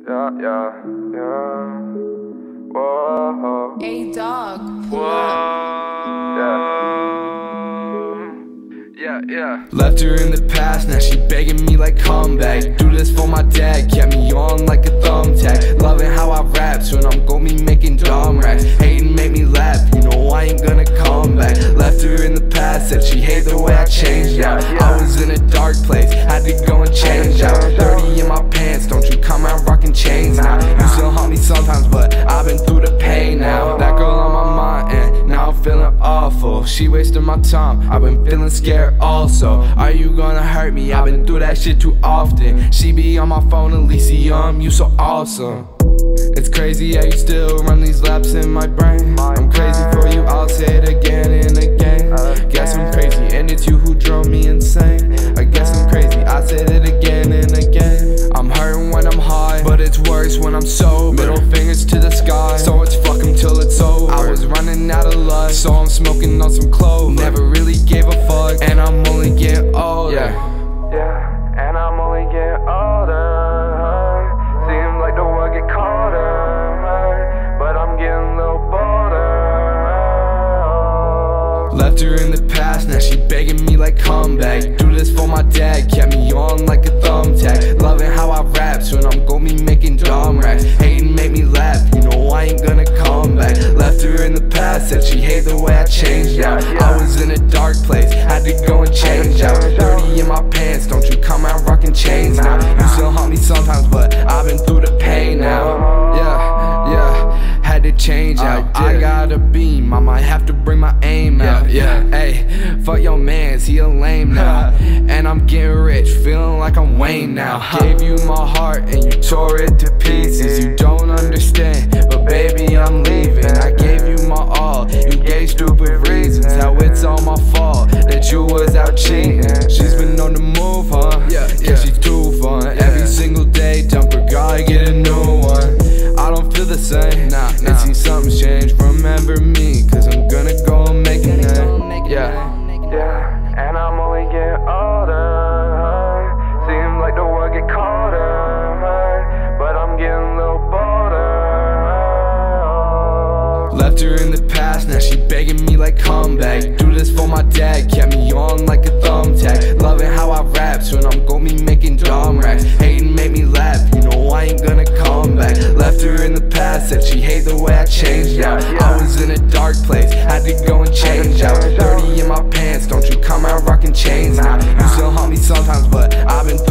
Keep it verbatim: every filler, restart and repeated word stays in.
yeah, yeah, yeah. Whoa. A dog. Whoa. Yeah. Yeah, yeah. Left her in the past, now she begging me like come back. Do this for my dad, kept me on like a thumbtack. Loving how I rap, soon I'm gon' be making dumb racks. Hating make me laugh, you know I ain't gonna come back. Left her in the past, said she hate the way I changed out. I was in a dark place, had to go and change out. Dirty in my pants, don't you come out rocking chains now. You still haunt me sometimes, but I've been through the pain now. That girl on my mind, and now I'm feeling awful. She wasted my time, I've been feeling scared also. Are you gonna hurt me? I've been through that shit too often. She be on my phone, Elysium, you so awesome. It's crazy how you still run these laps in my brain. I'm crazy for you, I'll say it again and again. Guess I'm crazy, and it's you who drove me insane. I guess I'm crazy, I said it again and again. I'm hurting when I'm high, but it's worse when I'm sober. Middle fingers to the sky, so it's fuck 'em till it's over. I was running out of luck, so I'm smoking on some clover. Never really gave a fuck, and I'm only getting older. Yeah, yeah, and I'm only getting older. Seems like the world get colder, but I'm getting a little bolder. Left her in the past, now she begging me like come back. Do this for my dad, kept me on like a thumbtack. Loving how I rap, soon I'm gon' be making dumb racks. Hating make me laugh, you know I ain't gonna come back. Left her in the past, said she hate the way I changed out. I was in a dark place, had to go and change out. Dirty in my pants, don't you come out rocking chains now. You still haunt me sometimes, but I've been through the pain now. Yeah, yeah, had to change out. I got a beam, I might have to bring my aim out. Yeah, hey, fuck your mans, he a lame now. And I'm getting rich, feeling like I'm Wayne now. Gave you my heart and you tore it to pieces. You don't understand, but baby I'm leaving. I gave you my all, you gave stupid reasons. How it's all my fault that you was out cheating. She's been on the move, huh? Yeah, yeah, she's too fun. Every single day, dump her, gotta get a new one. I don't feel the same, nah, nah. It seems something's changed. Remember me, cause I'm gonna go and make it now. Yeah, yeah, and I'm only getting older. Seems like the world get colder, but I'm getting a little bolder. Left her in the past, now she begging me like come back. Do this for my dad, kept me on like a thumbtack. Loving how I rap, soon I'm gon' be making dumb racks. Hating make me laugh, you know I ain't gonna come back. Left her in the past, said she hate the way I changed out. I was in a dark place, had to go and change out. Dirty in my pants, don't you come out rocking chains now. You still haunt me sometimes, but I've been